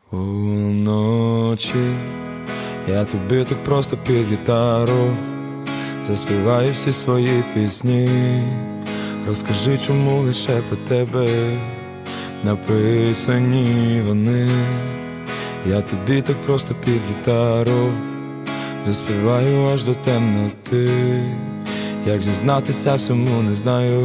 Уночі я тобі так просто під гітару заспіваю всі свої пісні. Розкажи, чому лише про тебе написані вони. Я тобі так просто під гітару заспіваю аж до темноти. Як зізнатися всьому не знаю.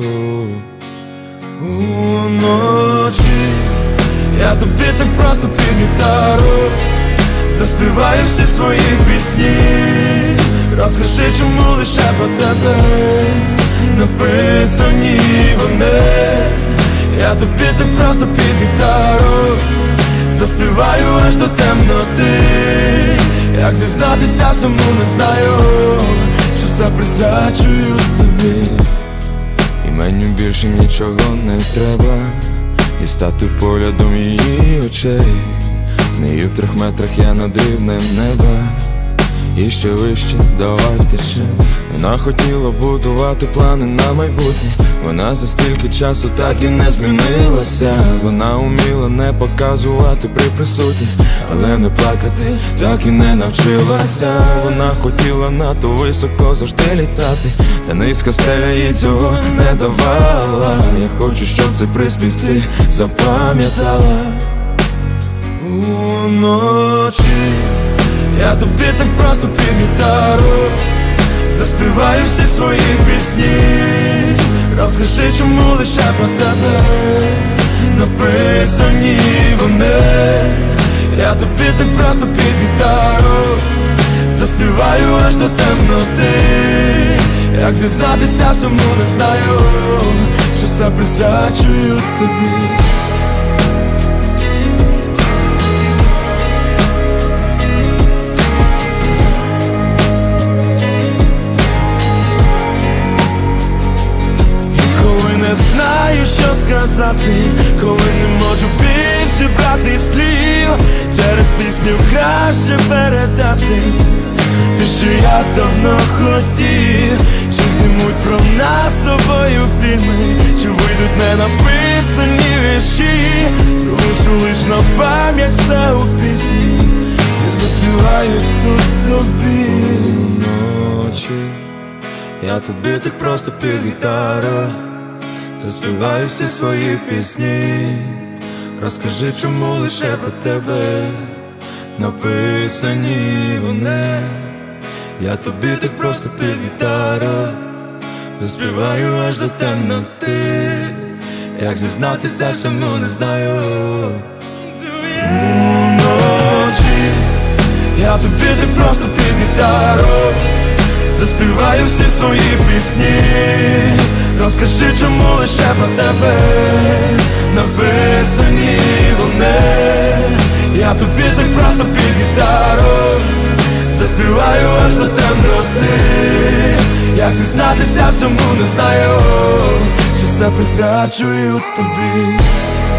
Уночі я тобі так просто під гітару заспіваю всі свої пісні. Розкажи, чому лише про тебе написані вони. Я тобі так просто під гітару заспіваю аж до темноти. Як зізнатися всьому не знаю, що все присвячую тобі. І мені більше нічого не треба, і стати поглядом її очей. З нею в 3 метрах я над рівнем неба, і ще вище, давай втечем. Вона хотіла будувати плани на майбутнє. Вона за стільки часу так і не змінилася. Вона уміла не показувати при присутніх, але не плакати так і не навчилася. Вона хотіла надто високо завжди літати, та низька стеля їй цього не давала. Я хочу, щоб цей приспів ти запам'ятала. Уночі я тобі так просто під гітару заспіваю всі свої пісні. Розкажи, чому лише про тебе написані вони. Я тобі так просто під гітару заспіваю аж до темноти. Як зізнатися всьому не знаю, що все присвячую тобі. Знаю, що сказати, коли не можу більше брати слів. Через пісню краще передати те, що я давно хотів. Чи знімуть про нас з тобою фільми, чи вийдуть ненаписані вірші. Залишу лиш на пам'ять все у пісні і заспіваю тут тобі. Уночі я тобі так просто під гітару заспіваю всі свої пісні. Розкажи, чому лише про тебе написані вони. Я тобі так просто під гітару заспіваю аж до темноти. Як зізнатися всьому не знаю. Уночі я тобі так просто під гітару заспіваю всі свої пісні. Розкажи, чому лише про тебе написані вони. Я тобі так просто під гітару заспіваю аж до темноти. Як зізнатися всьому не знаю, що все присвячую тобі.